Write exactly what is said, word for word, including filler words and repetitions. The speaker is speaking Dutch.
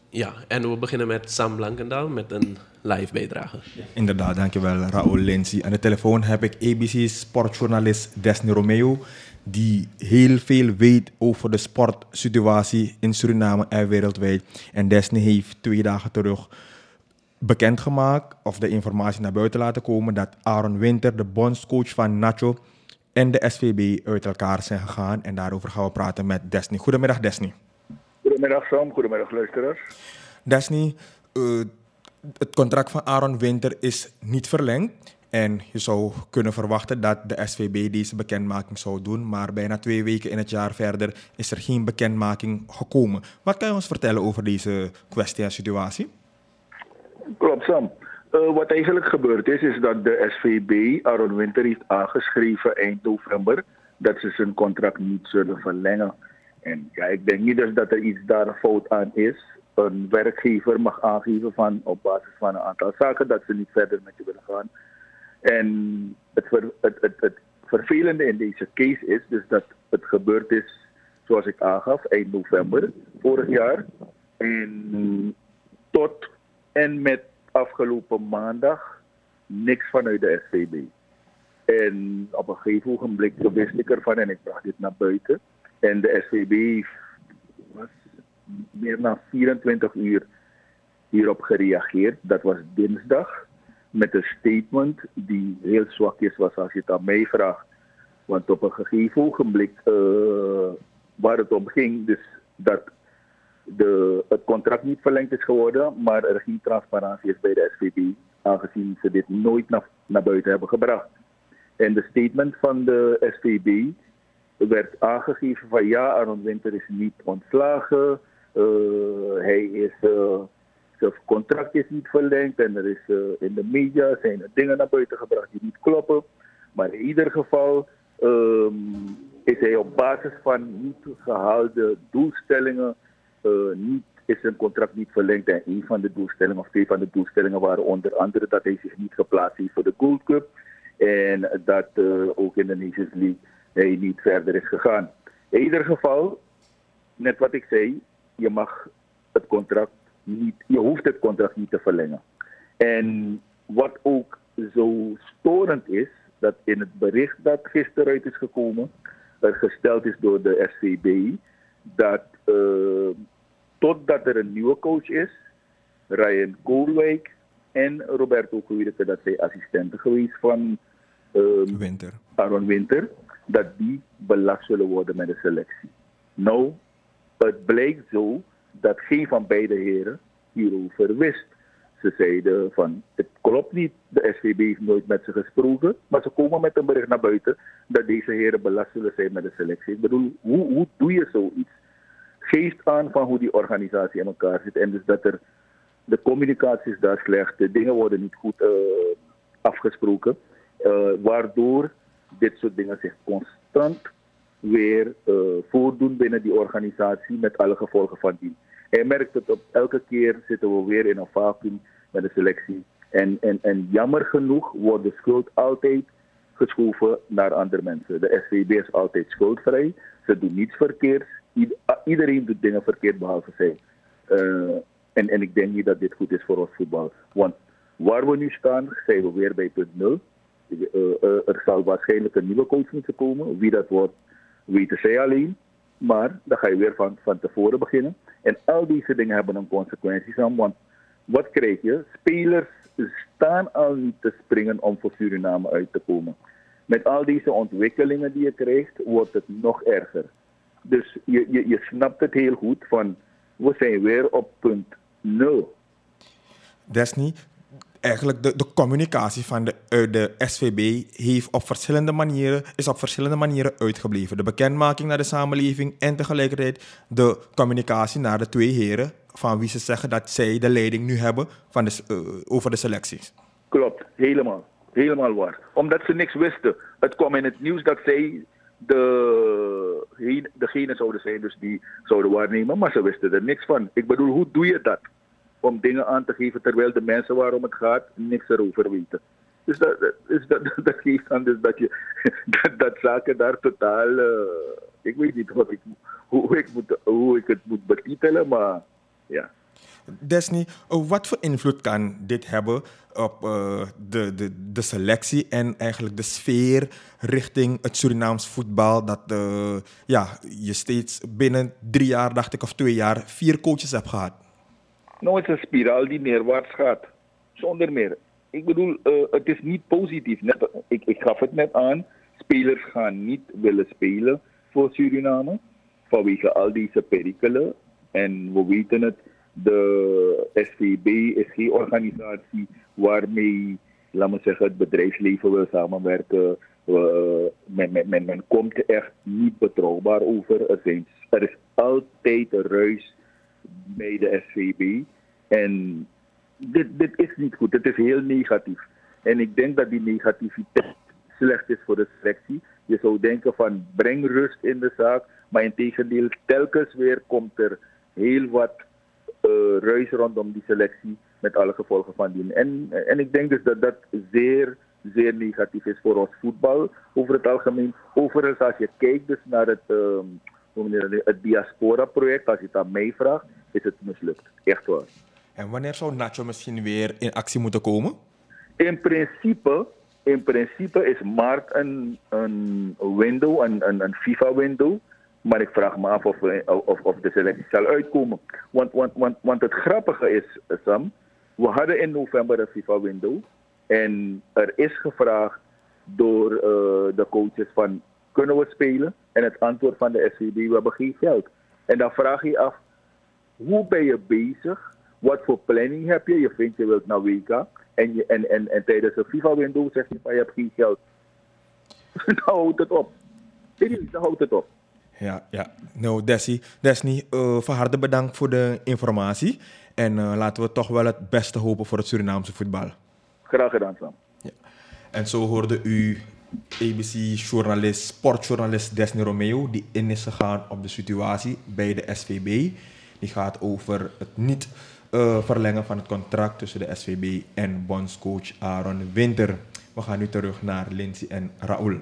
Ja, en we beginnen met Sam Blankendaal met een live bijdrage. Inderdaad, dankjewel Raoul Lindsay. Aan de telefoon heb ik A B C sportjournalist Desni Romeo, die heel veel weet over de sportsituatie in Suriname en wereldwijd. En Desni heeft twee dagen terug bekendgemaakt, of de informatie naar buiten laten komen, dat Aaron Winter, de bondscoach van Nacho, en de S V B uit elkaar zijn gegaan. En daarover gaan we praten met Desni. Goedemiddag, Desni. Goedemiddag Sam, goedemiddag luisteraars. Desni, uh, het contract van Aaron Winter is niet verlengd. En je zou kunnen verwachten dat de S V B deze bekendmaking zou doen. Maar bijna twee weken in het jaar verder is er geen bekendmaking gekomen. Wat kan je ons vertellen over deze kwestie en situatie? Klopt Sam. Uh, wat eigenlijk gebeurd is, is dat de S V B Aaron Winter heeft aangeschreven eind november dat ze zijn contract niet zullen verlengen. En ja, ik denk niet dus dat er iets daar fout aan is. Een werkgever mag aangeven van op basis van een aantal zaken dat ze niet verder met je willen gaan. En het, ver, het, het, het vervelende in deze case is dus dat het gebeurd is, zoals ik aangaf, eind november vorig jaar. En tot en met afgelopen maandag niks vanuit de S V B. En op een gegeven ogenblik wist ik ervan en ik bracht dit naar buiten. En de S V B was meer dan vierentwintig uur hierop gereageerd. Dat was dinsdag. Met een statement die heel zwak is, was als je het aan mij vraagt. Want op een gegeven ogenblik uh, waar het om ging, dus dat de, het contract niet verlengd is geworden, maar er geen transparantie is bij de S V B, aangezien ze dit nooit naar, naar buiten hebben gebracht. En de statement van de S V B werd aangegeven van ja, Aaron Winter is niet ontslagen, uh, hij is, uh, zijn contract is niet verlengd en er is uh, in de media zijn er dingen naar buiten gebracht die niet kloppen. Maar in ieder geval um, is hij op basis van niet gehaalde doelstellingen, uh, niet, is zijn contract niet verlengd. En een van de doelstellingen of twee van de doelstellingen waren onder andere dat hij zich niet geplaatst heeft voor de Gold Cup en dat uh, ook in de Nations League hij niet verder is gegaan. In ieder geval, net wat ik zei, je mag het contract niet, je hoeft het contract niet te verlengen. En wat ook zo storend is, dat in het bericht dat gisteren uit is gekomen, er gesteld is door de S V B, dat uh, totdat er een nieuwe coach is, Ryan Koolwijk en Roberto Guidetti, dat zijn assistenten geweest van uh, Winter. Aaron Winter, dat die belast zullen worden met de selectie. Nou, het blijkt zo dat geen van beide heren hierover wist. Ze zeiden van, het klopt niet, de S V B heeft nooit met ze gesproken, maar ze komen met een bericht naar buiten dat deze heren belast zullen zijn met de selectie. Ik bedoel, hoe, hoe doe je zoiets? Geeft aan van hoe die organisatie in elkaar zit en dus dat er, de communicatie is daar slecht, de dingen worden niet goed uh, afgesproken, uh, waardoor dit soort dingen zich constant weer uh, voordoen binnen die organisatie met alle gevolgen van die. En je merkt dat op elke keer zitten we weer in een vacuüm met de selectie. En, en, en jammer genoeg wordt de schuld altijd geschoven naar andere mensen. De S V B is altijd schuldvrij. Ze doen niets verkeerds. Ieder, iedereen doet dingen verkeerd behalve zij. Uh, en, en ik denk niet dat dit goed is voor ons voetbal. Want waar we nu staan, zijn we weer bij punt nul. Uh, uh, er zal waarschijnlijk een nieuwe coach moeten komen. Wie dat wordt, weten zij alleen. Maar dan ga je weer van, van tevoren beginnen. En al deze dingen hebben een consequenties aan. Want wat krijg je? Spelers staan al niet te springen om voor Suriname uit te komen. Met al deze ontwikkelingen die je krijgt, wordt het nog erger. Dus je, je, je snapt het heel goed van, we zijn weer op punt nul. Desni, eigenlijk de, de communicatie van de, uh, de S V B heeft op verschillende manieren, is op verschillende manieren uitgebleven. De bekendmaking naar de samenleving en tegelijkertijd de communicatie naar de twee heren, van wie ze zeggen dat zij de leiding nu hebben van de, uh, over de selecties. Klopt, helemaal. Helemaal waar. Omdat ze niks wisten. Het kwam in het nieuws dat zij de, degene zouden zijn dus die zouden waarnemen, maar ze wisten er niks van. Ik bedoel, hoe doe je dat? Om dingen aan te geven terwijl de mensen waarom het gaat niks erover weten. Dus dat, dat, dus dat, dat geeft aan dus dat, je, dat, dat zaken daar totaal, uh, ik weet niet wat ik, hoe, ik moet, hoe ik het moet betitelen, maar ja. Desni, uh, wat voor invloed kan dit hebben op uh, de, de, de selectie en eigenlijk de sfeer richting het Surinaams voetbal? Dat uh, ja, je steeds binnen drie jaar, dacht ik, of twee jaar, vier coaches hebt gehad. Nou, het is een spiraal die neerwaarts gaat. Zonder meer. Ik bedoel, uh, het is niet positief. Net, ik, ik gaf het net aan. Spelers gaan niet willen spelen voor Suriname. Vanwege al deze perikelen. En we weten het. De S V B is geen organisatie waarmee, laat me zeggen, het bedrijfsleven wil samenwerken. Uh, men, men, men, men komt echt niet betrouwbaar over. Er, zijn, er is altijd ruis bij de S V B. En dit, dit is niet goed. Het is heel negatief. En ik denk dat die negativiteit slecht is voor de selectie. Je zou denken van breng rust in de zaak. Maar in tegendeel, telkens weer komt er heel wat Uh, ruis rondom die selectie met alle gevolgen van dien. En, en ik denk dus dat dat zeer, zeer negatief is voor ons voetbal over het algemeen. Overigens, als je kijkt dus naar het, uh, het diaspora-project, als je het aan mij vraagt, is het mislukt. Echt waar. En wanneer zou Nacho misschien weer in actie moeten komen? In principe, in principe is maart een, een window, een, een, een FIFA-window. Maar ik vraag me af of, of, of de selectie zal uitkomen. Want, want, want, want het grappige is, Sam, we hadden in november een FIFA-window. En er is gevraagd door uh, de coaches van, kunnen we spelen? En het antwoord van de S V B, we hebben geen geld. En dan vraag je af, hoe ben je bezig? Wat voor planning heb je? Je vindt je wilt naar W K. En, je, en, en, en tijdens een FIFA-window zeg je van, je hebt geen geld. Dan houdt het op. Serieus, dan houdt het op. Ja, ja. Nou, Desi, Desni, uh, van harte bedankt voor de informatie. En uh, laten we toch wel het beste hopen voor het Surinaamse voetbal. Graag gedaan, Sam. Ja. En zo hoorde u A B C-journalist, sportjournalist Desni Romeo, die in is gegaan op de situatie bij de S V B. Die gaat over het niet uh, verlengen van het contract tussen de S V B en bondscoach Aaron Winter. We gaan nu terug naar Lindsay en Raoul.